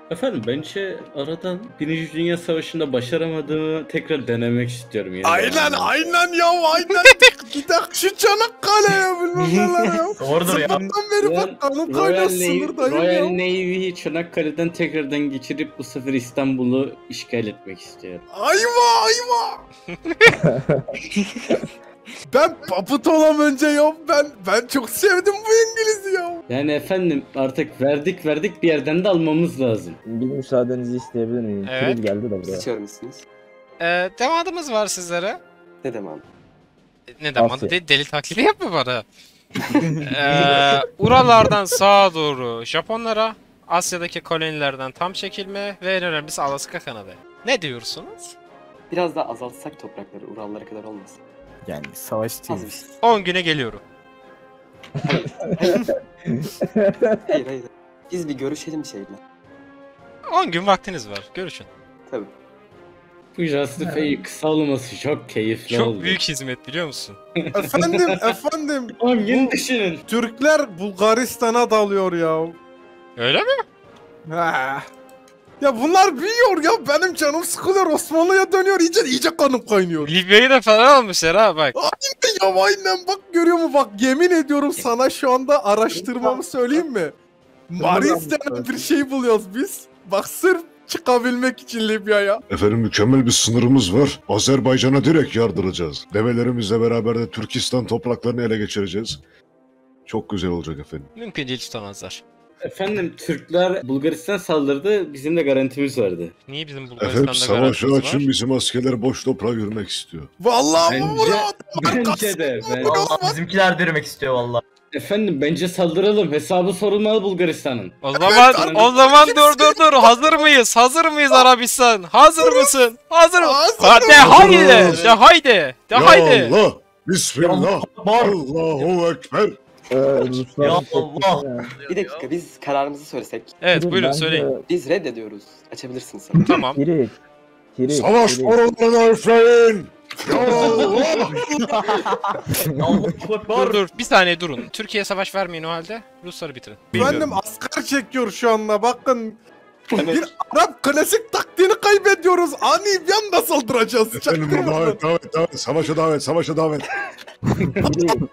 Efendim bence aradan Birinci Dünya Savaşı'nda başaramadığımı tekrar denemek istiyorum. Aynen ya aynen. Gidelim şu Çanakkale'ye bilmem neler ya. Doğrudur ya. Sabahtan beri bak kanım kaynar sınırdayım Royal ya. Navy'yi Çanakkale'den tekrardan geçirip bu sefer İstanbul'u işgal etmek istiyorum. Ayva. Ben papıt önce ya. Ben çok sevdim bu İngiliz'i ya. Yani efendim artık verdik bir yerden de almamız lazım. Bir müsaadenizi isteyebilir miyim? Evet. Kiril geldi de buraya. İstiyor musunuz? Demadımız var sizlere. Ne demem? Ne demadı? Asya. Deli taklidi yapma bana. Urallardan sağa doğru Japonlara, Asya'daki kolonilerden tam çekilme ve en önemlisi Alaska Kanada'ya. Ne diyorsunuz? Biraz daha azaltsak toprakları Urallara kadar olmasın. Yani savaş Az bir şey. 10 güne geliyorum. Hayır. Biz bir görüşelim şeyle. 10 gün vaktiniz var. Görüşün. Tabii. Bu Justify'yi kısa olması çok keyifli Çok oldu. büyük hizmet biliyor musun? Efendim. Tamam yeni düşünün. Türkler Bulgaristan'a dalıyor ya. Öyle mi? Ha. Ya bunlar büyüyor ya. Benim canım sıkılıyor. Osmanlı'ya dönüyor. İyice kanım kaynıyor. Libya'yı da falan almışlar ha bak. Aynen bak görüyor musun? Bak yemin ediyorum sana şu anda araştırmamı söyleyeyim mi? Maris denen bir şey buluyoruz biz. Bak sırf çıkabilmek için Libya'ya. Efendim mükemmel bir sınırımız var. Azerbaycan'a direkt yardıracağız. Develerimizle beraber de Türkistan topraklarını ele geçireceğiz. Çok güzel olacak efendim. Mümkün değil tutamazlar. Efendim Türkler Bulgaristan saldırdı, bizim de garantimiz vardı. Niye bizim Efendim Bulgaristan'da savaşı garantimiz açın, var? bizim askerler boş toprağa yürümek istiyor. Vallahi Bence, bence de. Vallahi bizimkiler de yürümek istiyor vallahi. Efendim bence saldıralım. Hesabı sorulmalı Bulgaristan'ın. O zaman dur. Hazır mıyız? Hazır mıyız Arabistan? Hazır mısın? Hazır mı? Hazırım. De haydi. De haydi. Ya Allah! Bismillah! Allahu Ekber! Ruslar Ya teklif Allah! ya. Bir dakika biz kararımızı söylesek. Evet Kiril, buyurun bence- söyleyin. Biz reddediyoruz. Açabilirsiniz sanırım. Tamam. Kiril. Savaş oralarına üfleyin! Ya Allah! Dur. Bir saniye durun. Türkiye'ye savaş vermeyin o halde. Rusları bitirin. Efendim asker çekiyor şu anda bakın. Bir Arap klasik taktiğini kaybediyoruz. Ani bir anda saldıracağız. Efendim Çaktırmadan. davet, savaşa davet. Kiril.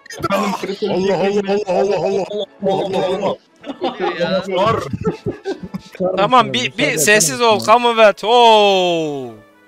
Allah! Var. Tamam bir sessiz ol. Commonwealth. Oo.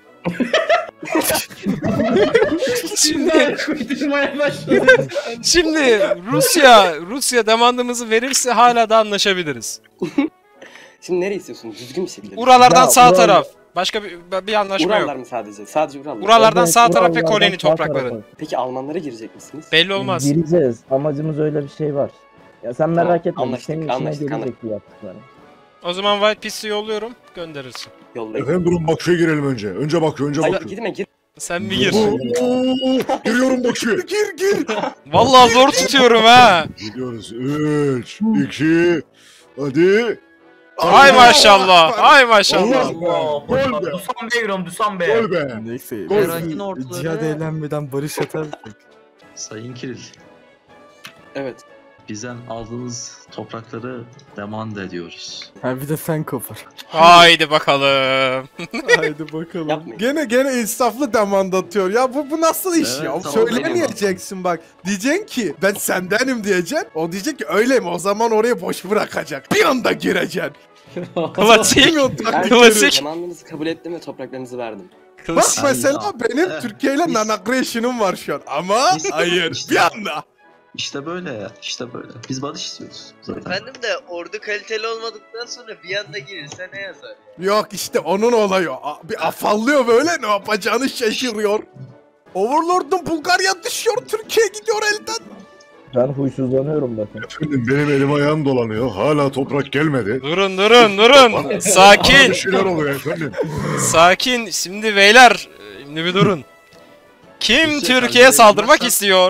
Şimdi Rusya demandımızı verirse hala da anlaşabiliriz. Şimdi nereye istiyorsun? Düzgün bir şekilde. Uralardan Ya, sağ Ural- taraf. Başka bir anlaşma Urallar yok. mı sadece? Sadece Urallar. Uralardan Evet, sağ taraf ve Urallardan koloni sağ toprakları. tarafa. Peki Almanlara girecek misiniz? Belli olmaz. Gireceğiz. Amacımız öyle bir şey var. Ya sen merak etme. anlaştık, Senin işine anlaştık. gelecek bu yaptıkları. O zaman White Piece'i yolluyorum. Gönderirsin. Yollayın. Efendim durun Bakü'ye girelim önce. Önce Bakü. Hayır gitme gir. Sen bir gir. Giriyorum Bakü'ye. Gir. Vallahi zor tutuyorum ha. Gidiyoruz. 3, 2, hadi. Ay maşallah. Ay maşallah. Gol be. Dusan Bey giriyorum Dusan Bey. Gol be. Neyse. Gol. Merakın ortaları. Cihad eğlenmeden barış atardık. Sayın Kiril, Evet. bizden aldığınız toprakları demand ediyoruz. Ha bir de sen kopar. Haydi bakalım. Haydi bakalım. Yapmayın. Gene insaflı demand atıyor. Ya bu nasıl iş Evet, ya? tamam, Söylemeyeceksin bak. Diyeceksin ki ben sendenim diyeceksin. O diyecek ki öyle mi? O zaman oraya boş bırakacak. Bir anda gireceksin. Klasik. Bilmiyorum Ben taktikleri. Klasik. demandınızı kabul ettim ve topraklarınızı verdim. Bak Klasik. mesela benim Türkiye ile Biz- non-aggression'ım var şu an. Ama Biz- hayır işte- bir anda. İşte böyle ya, işte böyle. Biz barış istiyoruz zaten. Efendim de ordu kaliteli olmadıktan sonra bir anda girirse ne yazar? Yok işte onun olayı o. Bir afallıyor böyle ne yapacağını şaşırıyor. Overlord'un Bulgarya düşüyor, Türkiye gidiyor elden. Ben huysuzlanıyorum bakın. Efendim benim elim ayağım dolanıyor. Hala toprak gelmedi. Durun. Bana Sakin. bir şeyler oluyor efendim. Sakin. Şimdi beyler. Şimdi bir durun. Kim Rusya Türkiye'ye kalbine saldırmak girmezsen- istiyor?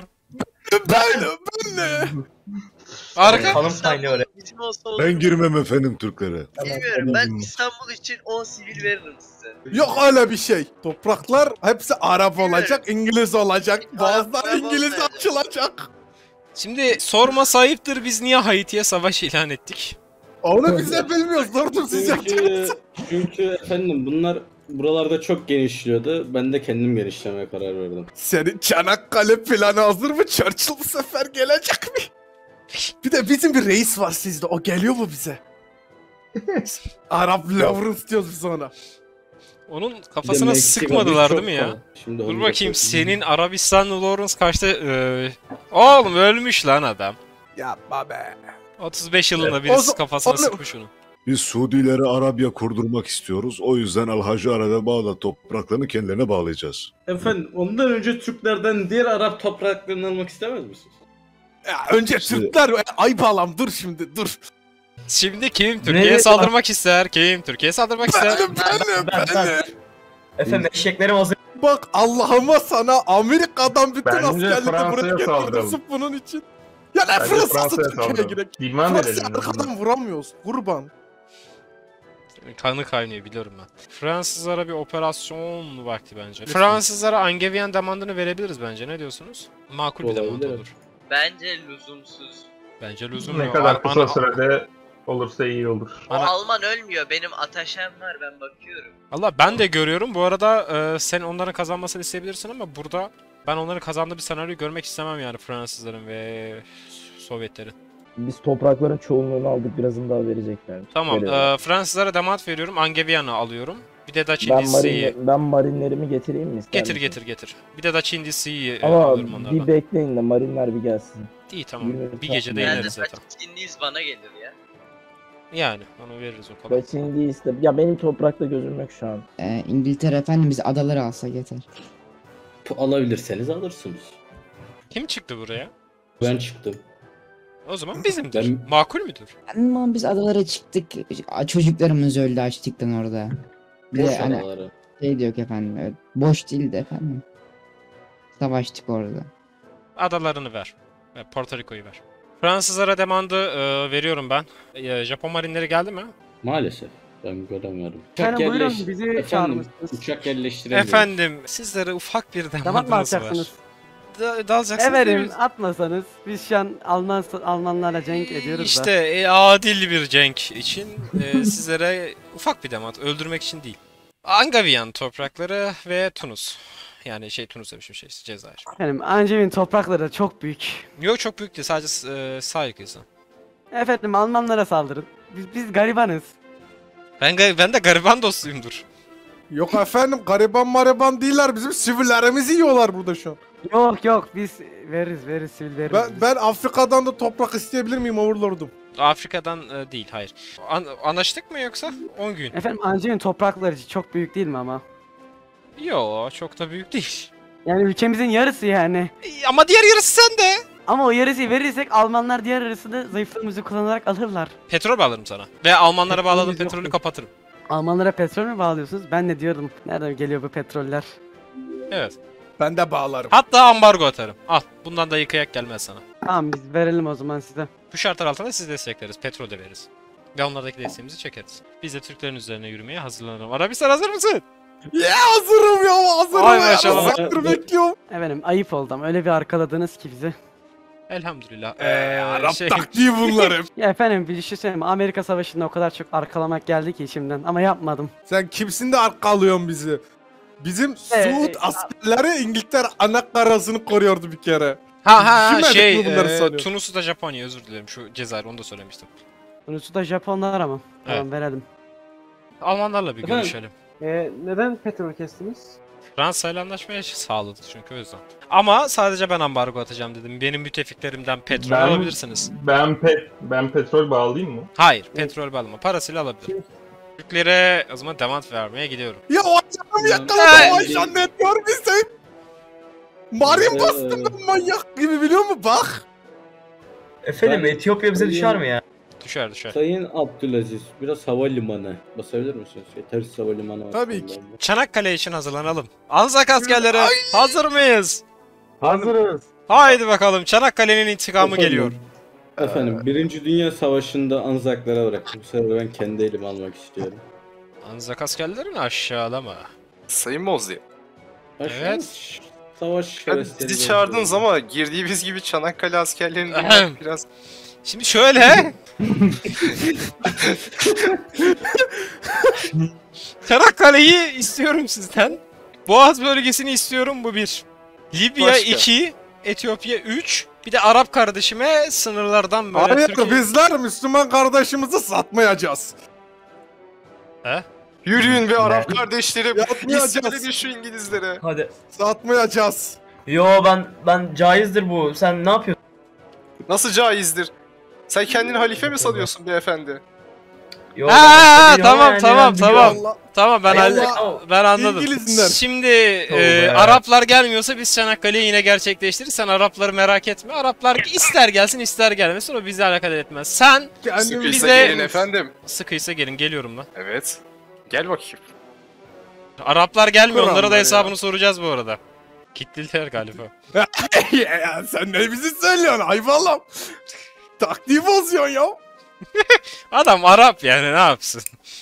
Ben ne? Arka. Kanım kaynıyor. Bizim olsa olur. Ben girmem efendim Türklere. Bilmiyorum ben İstanbul için 10 sivil veririm size. Yok öyle bir şey. Topraklar hepsi Arap olacak, İngiliz olacak. Bazıları Arap İngiliz olmayacak. açılacak. Şimdi sorma ayıptır biz niye Haiti'ye savaş ilan ettik? Onu biz de bilmiyoruz. Doğru siz yapacaksınız. Çünkü efendim bunlar buralarda çok genişliyordu. Ben de kendim genişlemeye karar verdim. Senin Çanakkale planı hazır mı? Churchill bu sefer gelecek mi? Bir de bizim bir reis var sizde. O geliyor mu bize? Arap Lawrence diyoruz biz ona. Onun Bir de kafasına Meksika sıkmadılar çok değil mi ya? kolay. Şimdi Dur onu bakayım yapıyorum. senin Arabistan Lawrence kaçta? Oğlum ölmüş lan adam. Yapma be. 35 yılında birisi O- kafasına onu- sıkmış onu. Biz Suudilere Arabiya kurdurmak istiyoruz. O yüzden Al-Hacare ve Bağdat topraklarını kendilerine bağlayacağız. Efendim ondan önce Türklerden diğer Arap topraklarını almak istemez misiniz? Ya önce Türkler ay bağlam dur şimdi dur. Şimdi kim Türkiye'ye saldırmak ister? Kim Türkiye'ye saldırmak ister? Benim. Efendim eşeklerim hazır. Bak Allah'ıma sana Amerika'dan bütün Bence askerleri Fransa'ya buraya getirdim saldıralım. sırf bunun için. Ya ne Bence Fransa'sı Fransa'ya Türkiye'ye saldıralım. girek. Bilmem Fransa'yı verelim. arkadan vuramıyoruz. Kurban. Kanı kaynıyor biliyorum ben. Fransızlara bir operasyon vakti bence. Fransızlara Angevien demandını verebiliriz bence. Ne diyorsunuz? Makul bir demand Olabilir. olur. Bence lüzumsuz. Bence lüzum Ne yok. kadar kısa sürede olursa iyi olur. O Ana- Alman ölmüyor. Benim ataşem var, ben bakıyorum. Allah ben de görüyorum. Bu arada sen onların kazanmasını isteyebilirsin ama burada ben onların kazandığı bir senaryo görmek istemem yani Fransızların ve Sovyetlerin. Biz toprakların çoğunluğunu aldık, birazını daha verecekler. Tamam. Veriyorum. Fransızlara demand veriyorum. Angevian'ı alıyorum. Bir de Dutch Ben, Indis'i. ben marinlerimi getireyim mi? ister misin? Getir. Bir de Dutch Indis'i Ama alırım onlardan. bir bekleyin de marinler bir gelsin. İyi tamam. 20 Bir gecede saat. ineriz zaten. Etkinliğiz bana gelir ya. Yani onu veririz o kadar. Kaçın değilse de... Ya benim toprakta gözüm yok şu an. İngiltere efendim biz adaları alsak yeter. Alabilirseniz alırsınız. Kim çıktı buraya? Ben çıktım. O zaman bizimdir. Ben- Makul müdür? Ama biz adalara çıktık. Çocuklarımız öldü açlıktan orada. Bir Boş de hani adaları. şey diyor efendim. Evet, boş değildi efendim. Savaştık orada. Adalarını ver. Ve Porto Rico'yu ver. Fransızlara demandı veriyorum ben. Japon marinleri geldi mi? Maalesef. Ben göremiyorum. Efendim buyurun bizi Efendim, çağırmışsınız. uçak yerleştiremiyoruz. Efendim sizlere ufak bir Damat mı demandınız var. atacaksınız? Dalacaksınız. Efendim değil mi? atmasanız biz şu an Almanlarla cenk ediyoruz da. İşte adil bir cenk için sizlere ufak bir demand. Öldürmek için değil. Angavian toprakları ve Tunus. Yani Tunus demişim Cezayir. Efendim Ancevin toprakları da çok büyük. Yok çok büyük değil sadece sahil kıyısı. Efendim Almanlara saldırın. Biz garibanız. Ben de gariban dostuyumdur. Yok efendim gariban mariban değiller. Bizim sivillerimizi yiyorlar burada şu an. Yok biz veririz sivil veririz. Ben Afrika'dan da toprak isteyebilir miyim Overlord'um? Afrika'dan değil hayır. Anlaştık mı yoksa 10 gün? Efendim Ancevin toprakları çok büyük değil mi ama? Yo çok da büyük değil. Yani ülkemizin yarısı yani. Ama diğer yarısı sende. Ama o yarısıyı verirsek Almanlar diğer yarısını zayıflığımızı kullanarak alırlar. Petrol bağlarım sana. Ve Almanlara bağladığım Petrolümüz yok petrolü mu? kapatırım. Almanlara petrol mü bağlıyorsunuz? Ben de diyordum. Nereden geliyor bu petroller? Evet. Ben de bağlarım. Hatta ambargo atarım. Al. Bundan da yıkayak gelmez sana. Tamam biz verelim o zaman size. Bu şartlar altında sizi destekleriz. Petrol de veririz. Ve onlardaki desteğimizi çekeriz. Biz de Türklerin üzerine yürümeye hazırlanalım. Arabistan hazır mısın? Ya hazırım ya hazırım Ay ya. maşallah. Saktır bekliyorum. Efendim ayıp oldu ama öyle bir arkaladınız ki bizi. Elhamdülillah. Arap taktiği bunlar hep. Ya efendim bir düşünsene Amerika Savaşı'nda o kadar çok arkalamak geldi ki içimden ama yapmadım. Sen kimsin de arkalıyorsun bizi? Bizim Suud askerleri İngiltere ana karasını koruyordu bir kere. Düşünmedik mi bunları sanıyorum? Tunus'u da Japonya özür dilerim şu Cezayir onu da söylemiştim. Tunus'u da Japonlar ama. Tamam Evet. verelim. Almanlarla bir görüşelim. Neden petrol kestiniz? Fransa ile anlaşmaya sağladı çünkü o yüzden. Ama sadece ben ambargo atacağım dedim. Benim müttefiklerimden petrol alabilirsiniz. Ben petrol bağlayayım mı? Hayır, petrol bağlama. Parasıyla alabilirim. Türklere o zaman demand vermeye gidiyorum. Ya o ajanım yakaladı o ajan ne diyor bize? Marin bastım ben manyak gibi biliyor musun bak. Efendim Ben- Etiyopya bize düşer mi ya? Düşer. Sayın Abdülaziz, biraz havalimanı basabilir misiniz? Yetersiz havalimanı var. Tabii ki. Çanakkale için hazırlanalım. Anzak askerleri hazır mıyız? Hazırız. Haydi bakalım Çanakkale'nin intikamı Efendim, geliyor. Efendim, Birinci Dünya Savaşı'nda Anzaklara bıraktım. Bu sefer ben kendi elime almak istiyorum. Anzak askerlerini aşağılama. Sayın Mozli. Evet. Savaş hevesleri. Bizi çağırdınız ama girdiğimiz gibi Çanakkale askerlerinin biraz... Şimdi şöyle. Çanakkale'yi istiyorum sizden. Boğaz bölgesini istiyorum, bu bir. Libya Başka? 2, Etiyopya 3. Bir de Arap kardeşime sınırlardan böyle Hayır Türkiye... bizler Müslüman kardeşimizi satmayacağız. He? Yürüyün be Arap kardeşlerim. Yapmayacağız. İsyan şu İngilizlere. Hadi. Satmayacağız. Yo ben caizdir bu. Sen ne yapıyorsun? Nasıl caizdir? Sen kendini halife mi sanıyorsun beyefendi? Yo, Tamam tamam tamam. Allah. Tamam ben anladım. İngilizler. Şimdi be. Araplar gelmiyorsa biz Çanakkale'yi yine gerçekleştiririz. Sen Arapları merak etme. Araplar ister gelsin ister gelmesin, o bizi alakadar etmez. Sen Kendimi Sıkıysa bize- gelin efendim. sıkıysa gelin, geliyorum lan. Evet. Gel bakayım. Araplar gelmiyor, onlara Kur'anlar da ya. hesabını soracağız bu arada. Kitlediler galiba. Ya sen ne bizi söylüyorsun hayvanım? Taktiği bozuyorsun ya. Adam Arap yani, ne yapsın?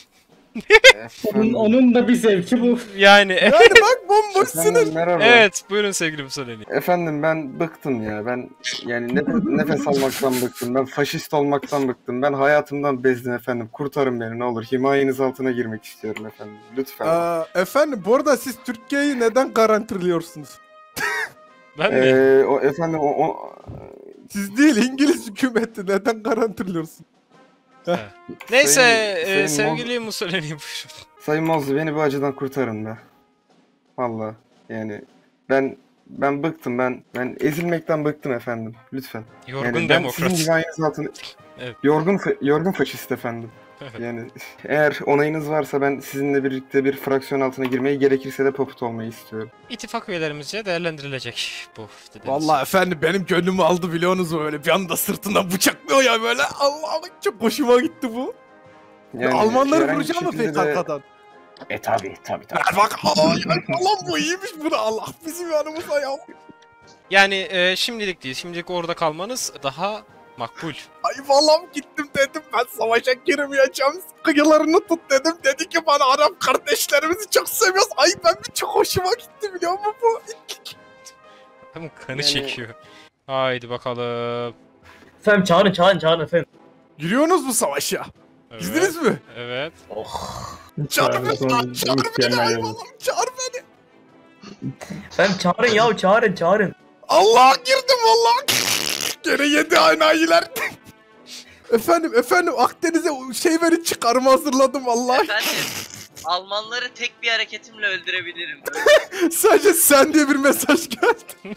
Onun da bir zevki bu. Yani Yani bak bomboş sınır. Merhaba. evet, buyurun sevgilim Soleni. Efendim ben bıktım ya. Ben yani nefes almaktan bıktım. Ben faşist olmaktan bıktım. Ben hayatımdan bezdim efendim. Kurtarın beni ne olur. Himayeniz altına girmek istiyorum efendim. Lütfen. Efendim bu arada siz Türkiye'yi neden garantiliyorsunuz? Ben mi? O efendim Siz değil, İngiliz hükümeti neden garantiliyorsun? Neyse Sayın sevgili Mussolini buyurun. Sayın Mozlu beni bu acıdan kurtarın be. Vallahi yani ben bıktım. Ben ezilmekten bıktım efendim. Lütfen. Yorgun yani demokrat. Ben sizin himayeniz altına... Evet. Yorgun faşist efendim. Yani eğer onayınız varsa ben sizinle birlikte bir fraksiyon altına girmeyi, gerekirse de poput olmayı istiyorum. İttifak üyelerimizce değerlendirilecek bu dediğiniz. Vallahi efendim benim gönlümü aldı biliyorsunuz mu, öyle bir anda sırtından bıçaklıyor ya böyle. Allah'ım çok hoşuma gitti bu. Yani Almanları herhangi bir vuracağım mı şekilde pek de- arkadan? Tabii. Bak Allah bu iyiymiş, bunu Allah bizim yanımıza ya. Yani şimdilik değil. Şimdilik orada kalmanız daha makbul. Ay vallahi gittim dedim ben savaşa girmeyeceğim. Kıyılarını tut dedim. Dedi ki bana Arap kardeşlerimizi çok seviyoruz. Ay ben bir çok hoşuma gitti biliyor musun bu? Hem kanı Yani- çekiyor. Haydi bakalım. Efendim çağırın efendim. Giriyorsunuz mu savaşa? Evet. Girdiniz mi? Evet. Çağır beni, çağır beni hayvanım, çağır beni. Efendim çağırın. Allah girdim vallahi. Gene yedi enayiler. efendim Akdeniz'e şey verin, çıkarma hazırladım vallahi. Efendim, Almanları tek bir hareketimle öldürebilirim. Sadece sen diye bir mesaj geldi.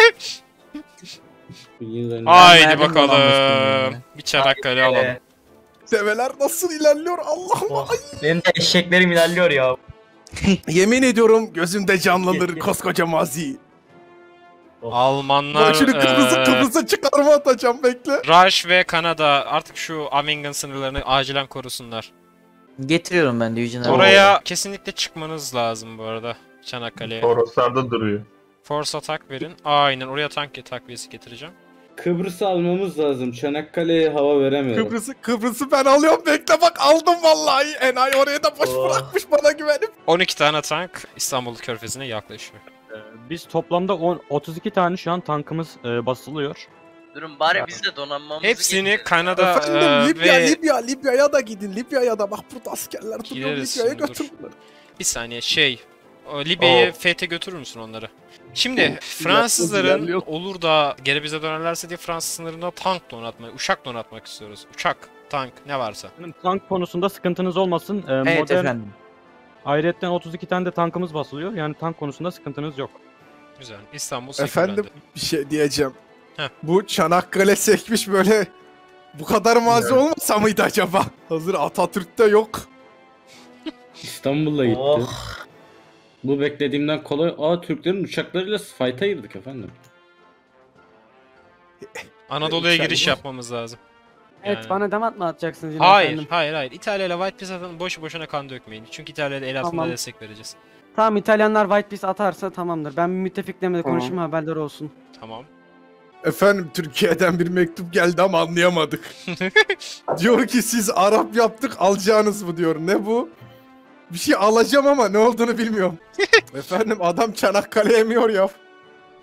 Haydi bakalım. Bir Çanakkale alalım. Develer nasıl ilerliyor Allah'ım. Oh, benim de eşeklerim ilerliyor ya. Yemin ediyorum gözümde canlanır koskoca mazi. Almanlar, Ben şimdi Kıbrıs'a çıkarma atacağım, bekle. Rush ve Kanada artık şu Amingen sınırlarını acilen korusunlar. Getiriyorum ben de Oraya kesinlikle çıkmanız lazım bu arada. Çanakkale'ye. Toroslarda duruyor. Force atak verin. Aynen, oraya tank takviyesi getireceğim. Kıbrıs'ı almamız lazım. Çanakkale'ye hava veremiyorum. Kıbrıs'ı ben alıyorum, bekle bak aldım vallahi. Enayi oraya da boş bırakmış bana güvenip. 12 tane tank İstanbul Körfezi'ne yaklaşıyor. Biz toplamda 32 tane şu an tankımız basılıyor. Durun bari biz de donanmamızı Hepsini getirelim. Kanada Efendim ve... Libya'ya da gidin. Libya'ya da bak burada askerler duruyor. Gideriz Libya'ya şimdi, dur. götür bunları. Bir saniye o Libya'yı fethe götürür müsün onları? Şimdi Fransızların ilerliyor. olur da geri bize dönerlerse diye Fransız sınırında tank donatmak, uçak donatmak istiyoruz. Uçak, tank ne varsa. Tank konusunda sıkıntınız olmasın. Evet Modern... efendim. Ayrıca 32 tane de tankımız basılıyor. Yani tank konusunda sıkıntınız yok. Güzel. İstanbul Efendim sekülendi. bir şey diyeceğim. Heh. Bu Çanakkale sekmiş böyle. Bu kadar mazi olmasa mıydı acaba? Hazır Atatürk'te yok. İstanbul'a gitti. Bu beklediğimden kolay. Türklerin uçaklarıyla fight'a girdik efendim. Anadolu'ya Uçak giriş var. yapmamız lazım. Evet Yani- bana demat mı atacaksınız yine Hayır, efendim? hayır. İtalya ile White Peace atın, boşu boşuna kan dökmeyin. Çünkü İtalya'da el altında Tamam. destek vereceğiz. Tamam, İtalyanlar White Peace atarsa tamamdır. Ben bir müttefiklerle de Tamam. konuşayım, haberler olsun. Tamam. Efendim Türkiye'den bir mektup geldi ama anlayamadık. Diyor ki siz Arap yaptık alacağınız mı diyor. Ne bu? Bir şey alacağım ama ne olduğunu bilmiyorum. Efendim adam Çanakkale emiyor ya.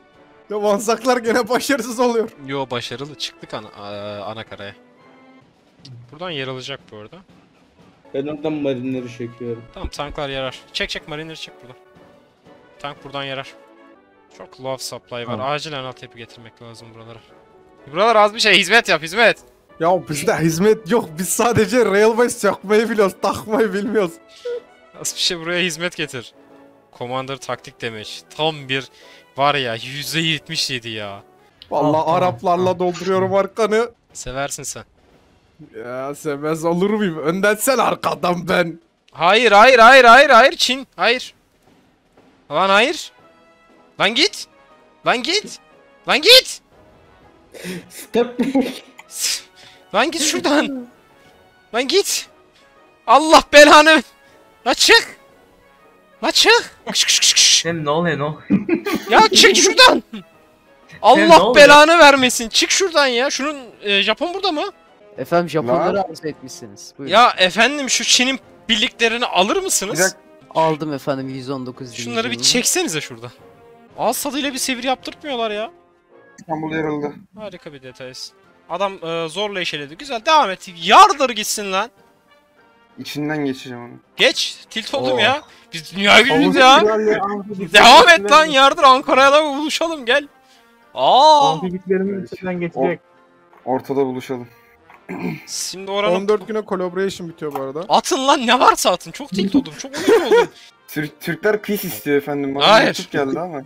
Ya Vansaklar gene başarısız oluyor. Yo başarılı çıktık ana karaya. Buradan yer alacak bu arada. Ben oradan marinleri çekiyorum. Tamam tanklar yarar. Çek marinleri çek buradan. Tank buradan yarar. Çok love supply var. Acilen altyapı getirmek lazım buralara. Buralar az bir şey hizmet yap hizmet. Ya bizde hizmet yok. Biz sadece railways yakmayı biliyoruz. Takmayı bilmiyoruz. Az bir şey buraya hizmet getir. Commander taktik demiş. Tam bir var ya %77 ya. Vallahi Araplarla dolduruyorum arkanı. Seversin sen. Ya sevmez olur muyum? Önden sen arkadan ben. Hayır Çin. Hayır. Lan hayır. Lan git. Lan git. Lan git. Step back. Lan git şuradan. Lan git. Allah belanı. La çık. La çık. Sen ne oluyor? Ya çık şuradan. Allah belanı vermesin. Çık şuradan ya. Şunun Japon burada mı? Efendim Japonları arzu etmişsiniz. Buyurun. Ya efendim şu Çin'in birliklerini alır mısınız? Aldım efendim 119 Şunları bir çeksenize şuradan. Ağız tadıyla bir sevir yaptırtmıyorlar ya. İstanbul yarıldı. Harika bir detayız. Adam zorla eşeledi. Güzel devam et. Yardır gitsin lan. İçinden geçeceğim onu. Geç. Tilt oldum ya. Biz dünya gücüyüz ya. Devam et lan yardır. Ankara'ya da buluşalım gel. Amfibiklerimin içinden geçecek. Ortada buluşalım. Şimdi oranın... 14 güne collaboration bitiyor bu arada. Atın lan ne varsa atın. Çok tilt oldum. Çok uyuz oldum. Türkler peace istiyor efendim. Bana Hayır. mektup geldi ama.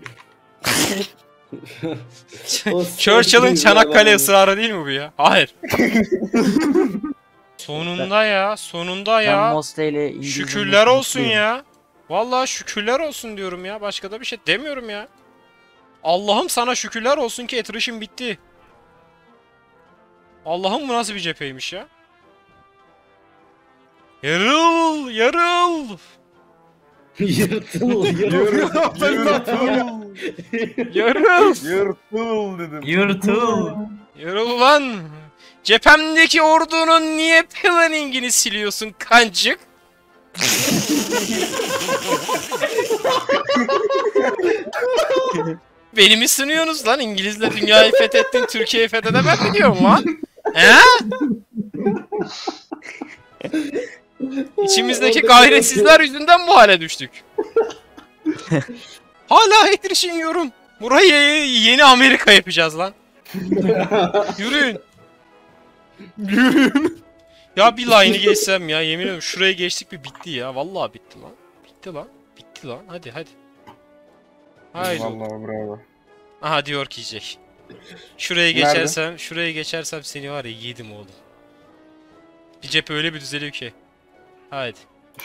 Churchill'ın Çanakkale ısrarı değil mi bu ya? Hayır. Sonunda ya. Sonunda ya. Şükürler olsun ya. Vallahi şükürler olsun diyorum ya. Başka da bir şey demiyorum ya. Allah'ım sana şükürler olsun ki attrition bitti. Allah'ım bu nasıl bir cepheymiş ya. Yarıl. Yırtıl. Yırtıl dedim. Yarıl lan. Cephemdeki ordunun niye planningini siliyorsun kancık? Beni mi sınıyorsunuz lan? İngilizle dünyayı fethettin, Türkiye'yi fethedemem mi diyorum lan? He? İçimizdeki gayretsizler yüzünden bu hale düştük. Hala attrition yiyorum. Burayı yeni Amerika yapacağız lan. Yürüyün. Yürüyün. Ya bir line'ı geçsem ya yemin ediyorum şuraya geçtik bir bitti ya. Vallahi bitti lan. Bitti lan. Bitti lan. Hadi. Haydi. Vallahi bravo. Aha diyor ki Jack. Şuraya geçersem seni var ya yedim oğlum. Bir cephe öyle bir düzeliyor ki. Haydi.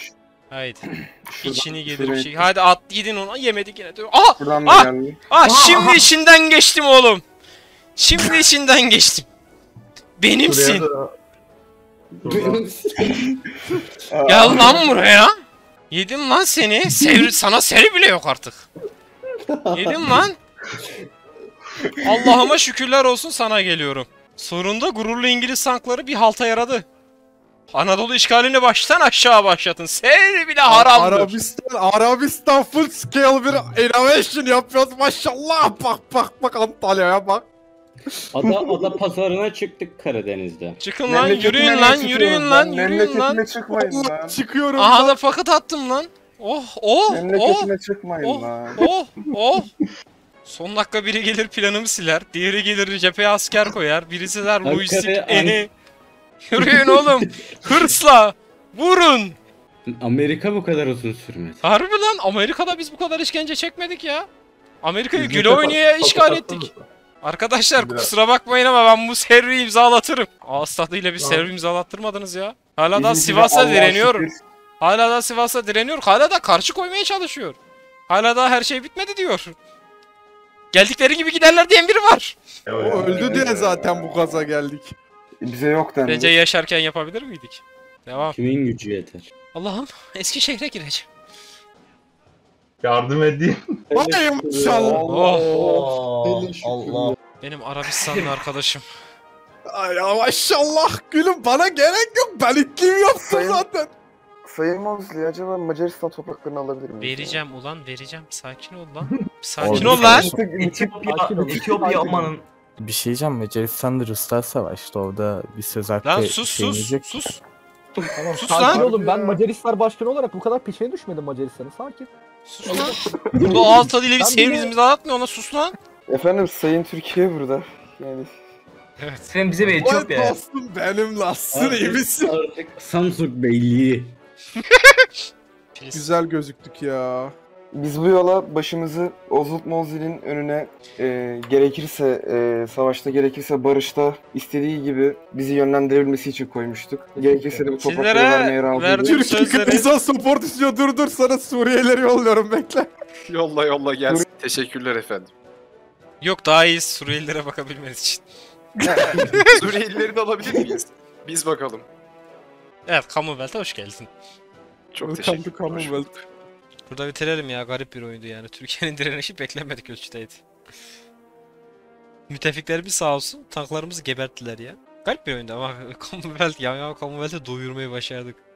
İçini yedim bir şey. Hadi at yedin onu. Yemedik yine. Şimdi içinden geçtim oğlum. Şimdi içinden geçtim. Benimsin. Gel lan buraya. Yedim lan seni. Sana seri bile yok artık. Yedim lan. Allah'ıma şükürler olsun sana geliyorum. Sonunda gururlu İngiliz tankları bir halta yaradı. Anadolu işgalini baştan aşağı başlatın. Seri bile haramdır. Arabistan full scale bir innovation yapıyoruz maşallah. Bak Antalya'ya bak. Ada pazarına çıktık Karadeniz'de. Çıkın lan, yürüyün lan. Memleketine çıkmayın lan. Çıkıyorum. Aha da fakat attım lan. Memleketine çıkmayın lan. Son dakika biri gelir planımı siler. Diğeri gelir cepheye asker koyar. Birisi der lojistik Yürüyün oğlum. Hırsla. Vurun. Amerika bu kadar uzun sürmedi. Harbi lan Amerika'da biz bu kadar işkence çekmedik ya. Amerika'yı güle oynaya işgal ettik. Arkadaşlar kusura bakmayın ama ben bu servi imzalatırım. Ağız tadıyla bir servi imzalattırmadınız ya. Hala da Sivas'a direniyor. Hala da karşı koymaya çalışıyor. Hala da her şey bitmedi diyor. Geldikleri gibi giderler diyen biri var. O öldü diye zaten bu gaza geldik. Bize yok dendi. Bence yaşarken yapabilir miydik? Devam. Kimin gücü yeter? Allah'ım Eskişehir'e gireceğim. Yardım edeyim. Vay maşallah. Allah. Benim Arabistanlı arkadaşım. Ay ya maşallah gülüm bana gerek yok. Ben iklim yaptım zaten. Sayın Mosley acaba Macaristan topraklarını alabilir miyiz? Vereceğim ulan vereceğim. Sakin ol lan. Sakin ol lan. Etiyopya Oman'ın Bir şey diyeceğim, Macaristan'da Ruslar savaştı, orada bir söz hakkı Lan sus şeyiniz yok. sus. Tamam, Sus sakin lan. olun. Ben Macaristan başkanı olarak bu kadar peşine düşmedim Macaristan'ın. Sakin. Sus lan. Burada ağız tadıyla bir Ben sevgimizi bile- imzalatmıyor ona sus lan. Efendim Sayın Türkiye burada. Yani Evet. Sen bize bir Vay Etiyopya. dostum benim lassın iyi misin? Artık Samsung Beyliği. Güzel gözüktük ya. biz bu yola başımızı Oswald Mosley'nin önüne gerekirse savaşta gerekirse barışta istediği gibi bizi yönlendirebilmesi için koymuştuk. Gerekirse de bu toprakları Sizlere vermeye razıydık. verdiğim Türkiye sözleri insan support istiyor. Dur sana Suriyelileri yolluyorum bekle. Yolla gelsin. Teşekkürler efendim. yok daha iyi Suriyelilere bakabilmeniz için. Suriyelileri de alabilir miyiz? Biz bakalım. Evet Commonwealth'a hoş geldin. Çok Welcome to teşekkürler. Commonwealth. Burada bitirelim ya, garip bir oyundu yani. Türkiye'nin direnişi beklenmedik ölçüdeydi. Müttefiklerimiz sağ olsun tanklarımızı geberttiler ya. Garip bir oyundu ama Commonwealth ya Commonwealth'ı doyurmayı başardık.